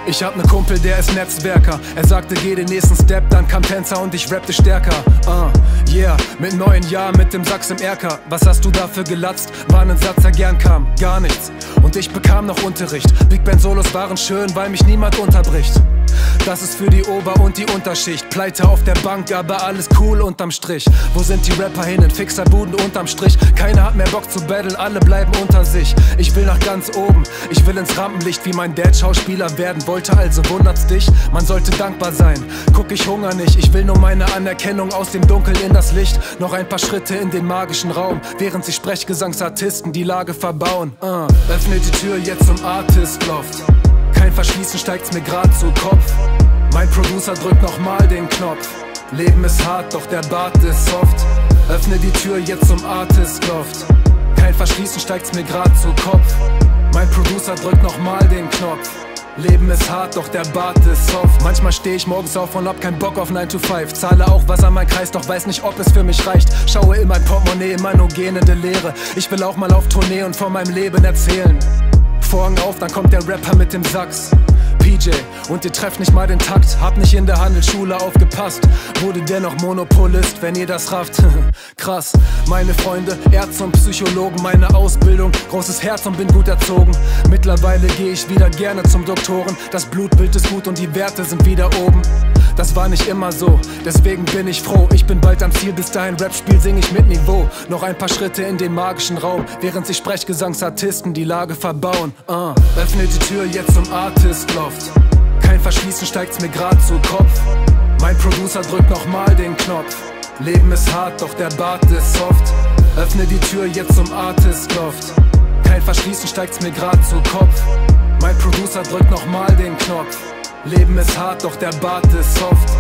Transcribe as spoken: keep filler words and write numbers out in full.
Ich hab ne Kumpel, der ist Netzwerker. Er sagte, geh den nächsten Step, dann kam Tänzer und ich rappte stärker. Uh, yeah, mit neun Jahren mit dem Sax im Erker. Was hast du dafür gelatzt? War nen Satz, der gern kam, gar nichts. Und ich bekam noch Unterricht. Big Band Solos waren schön, weil mich niemand unterbricht. Das ist für die Ober- und die Unterschicht. Pleite auf der Bank, aber alles cool unterm Strich. Wo sind die Rapper hin? In Fixerbuden unterm Strich. Keiner hat mehr Bock zu battlen, alle bleiben unter sich. Ich will nach ganz oben, ich will ins Rampenlicht. Wie mein Dad Schauspieler werden wollte, also wundert's dich. Man sollte dankbar sein, guck, ich hunger nicht. Ich will nur meine Anerkennung aus dem Dunkel in das Licht. Noch ein paar Schritte in den magischen Raum, während sich Sprechgesangsartisten die Lage verbauen. uh. Öffne die Tür jetzt zum Artist Loft. Kein Verschließen, steigt's mir grad zu Kopf. Mein Producer drückt nochmal den Knopf. Leben ist hart, doch der Bart ist soft. Öffne die Tür jetzt zum Artist Loft. Kein Verschließen, steigt's mir grad zu Kopf. Mein Producer drückt nochmal den Knopf. Leben ist hart, doch der Bart ist soft. Manchmal steh ich morgens auf und hab keinen Bock auf nine to five. Zahle auch was an mein Kreis, doch weiß nicht, ob es für mich reicht. Schaue in mein Portemonnaie, immer nur gähnende Leere. Ich will auch mal auf Tournee und von meinem Leben erzählen. Vorhang auf, dann kommt der Rapper mit dem Sax. P J, und ihr trefft nicht mal den Takt. Hab nicht in der Handelsschule aufgepasst, wurde dennoch Monopolist, wenn ihr das rafft. Krass, meine Freunde, Ärzte und Psychologen, meine Ausbildung, großes Herz und bin gut erzogen. Mittlerweile gehe ich wieder gerne zum Doktoren. Das Blutbild ist gut und die Werte sind wieder oben. Das war nicht immer so, deswegen bin ich froh. Ich bin bald am Ziel, bis dahin Rap-Spiel sing ich mit Niveau. Noch ein paar Schritte in den magischen Raum, während sich Sprechgesangsartisten die Lage verbauen. uh. Öffne die Tür jetzt zum Artist Loft. Kein Verschließen, steigt's mir grad zu Kopf. Mein Producer drückt nochmal den Knopf. Leben ist hart, doch der Bart ist soft. Öffne die Tür jetzt zum Artist Loft. Kein Verschließen, steigt's mir grad zu Kopf. Mein Producer drückt nochmal den Knopf. Leben ist hart, doch der Bart ist soft.